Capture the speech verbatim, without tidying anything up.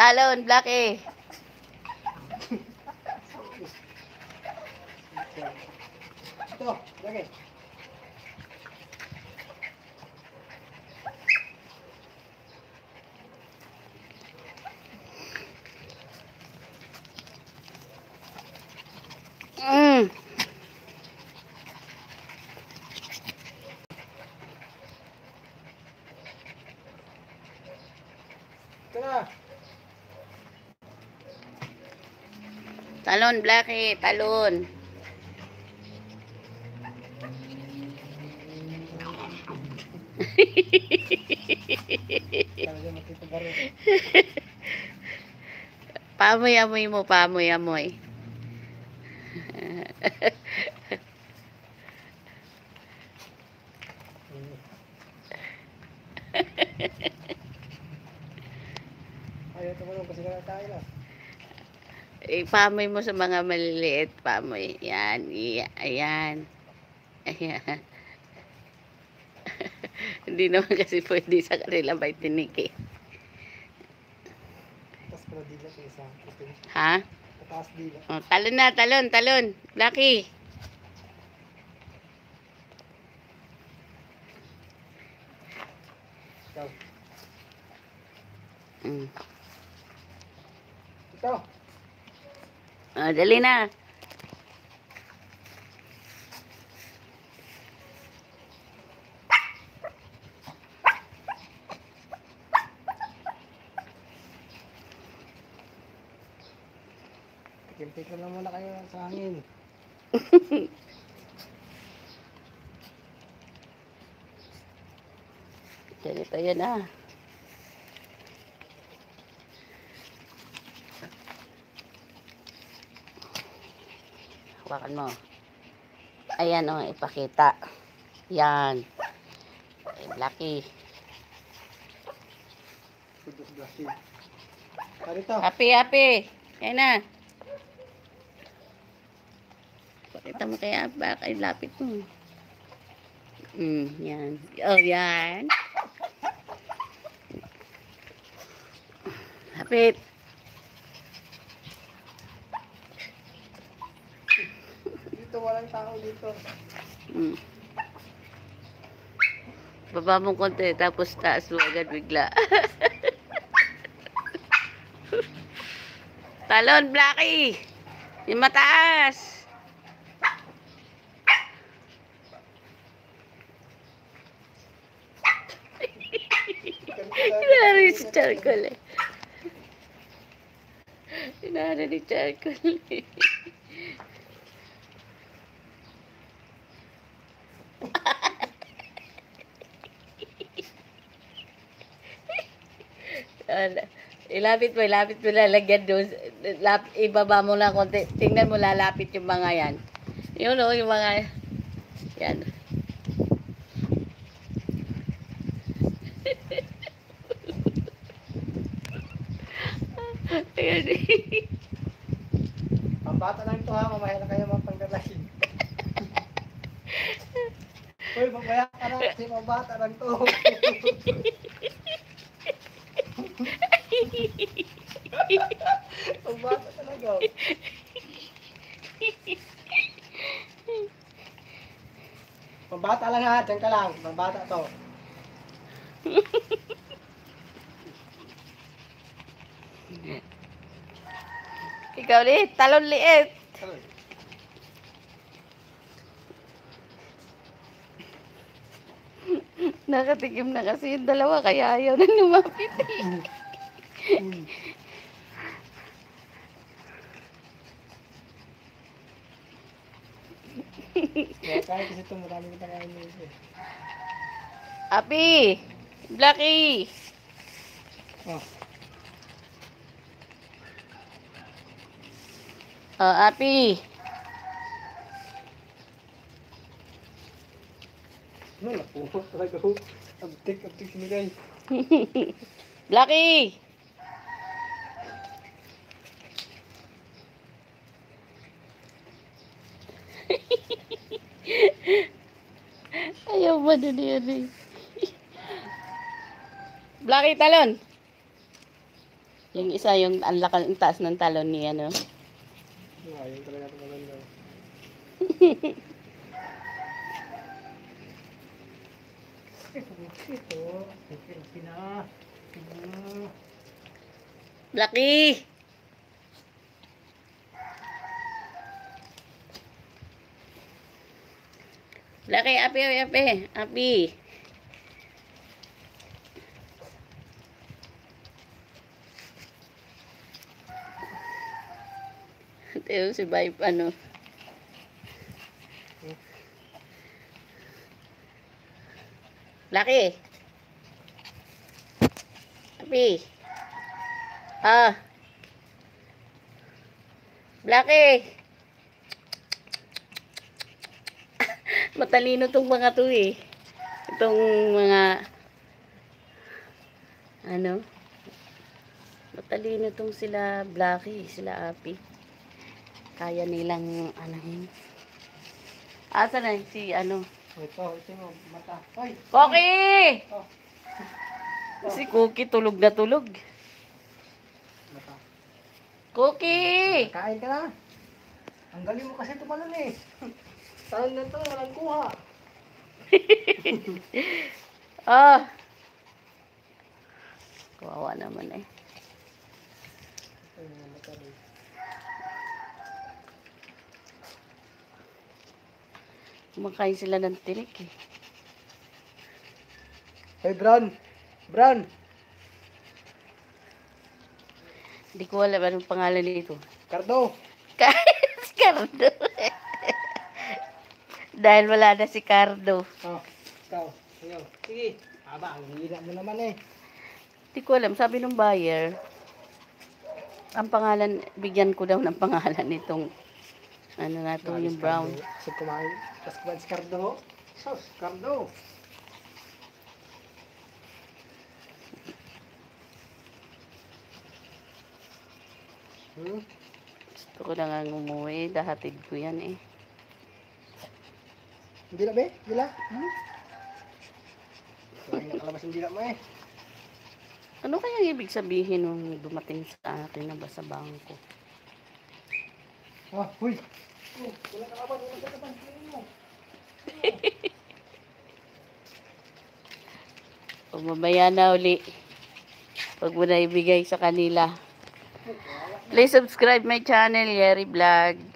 Talon, Blackie. Ito, lagi. Mm. Ito na. Talon, Blackie, talon. Pamoy-amoy mo, pamoy-amoy. Ayaw tumulong kasi na tayo na. Ipamoy mo sa mga maliliit, pamoy. Yan, iya- ayan. Ayan. Hindi naman kasi pwede sa kanila may tiniki. Tapos pala dila sa isa. Ha? Pataas dila. Oh, talon na, talon, talon. Blackie. Ikaw. Mm. Ito. Oh, dali na. Tikim-tikim lang muna kayo sa hangin. Ganito yun ah. Hawakan mo. Ayan o, oh, ipakita. Yan. Ay, Blackie. Sudos-dosi. Parito. Happy, happy. Yan na. Pakita mo kaya bak. Ay, lapit mo. Mm, yan. Oh, yan. Hapit. Dito walang tao dito. Mm. Baba mo konti, tapos taas mo agad bigla. Talon, Blackie! Yung mataas! Inari si Charcoal eh. Inari ni Charcoal eh. Ilapit mo, ilapit mo lalagyan doon. Lap, ibaba mo na konti. Tingnan mo, lalapit yung mga yan. Yun o, yung mga... Yan. Ayan eh. Pambata lang ito ha, mamaya na kayo mapanggalay. Uy, mamaya ka na kasi pambata lang ito. Pambata talaga. Pambata lang ha, dyan ka lang. Pambata to. Ikaw liit, talon liit. Nakatikim na kasi yung dalawa, kaya ayaw na lumapit eh. Kaya kahit kasi ito, marami kita kain nito. Happy! Blackie! Oh. Oh, Happy! Ano, napuno talaga ho. Abtik, abtik sinigay. Blackie! Ayaw ba doon yan eh. Blackie, talon! Yung isa, yung ang laka- ang taas ng talon niya, no? Ayun talaga ito maganda. Ito. Ito. Pina. Pina. Lucky! Lucky, api, api, api. Api. Ito si Vibe, ano. Lucky. Api. Ah. Lucky. Matalino tong mga to eh. Itong mga ano. Matalino tong sila Blacky, sila Api. Kaya nilang anahin. Asa na si ano? Ito. Ito yung mata. Hoy! Cookie! Oh. Si Cookie tulog na tulog. Mata. Cookie! Kain ka na. Ang galing mo kasi tumalon eh. Talon na to, walang kuha. Ah. Kawawa naman eh. Ayun, mata rin. Kumakain sila ng tirik eh. Hey, Brown. Brown. Hindi ko alam anong pangalan nito. Cardo. Si Cardo. Dahil wala na si Cardo. Oh, ikaw. Ayaw. Sige. Aba, ang hira mo naman eh. Hindi ko alam. Sabi ng buyer, ang pangalan, bigyan ko daw ng pangalan nitong ano na to, yung brown. Kasi kumain. Tapos kumain si Cardo. Sos, Cardo. Hmm? Gusto ko na nga umuwi. Dahatid ko yan eh. Hindi na, be? Hindi na? Hmm? Kumain na kalabas hindi na mo eh. Ano kaya ibig sabihin nung dumating sa akin na ba sa bangko? Ah, huy. Oh, wala kalaban, wala kalaban. Tingnan mo. O mamaya na uli. Huwag mo na ibigay sa kanila. Please subscribe my channel, Yeri Vlog.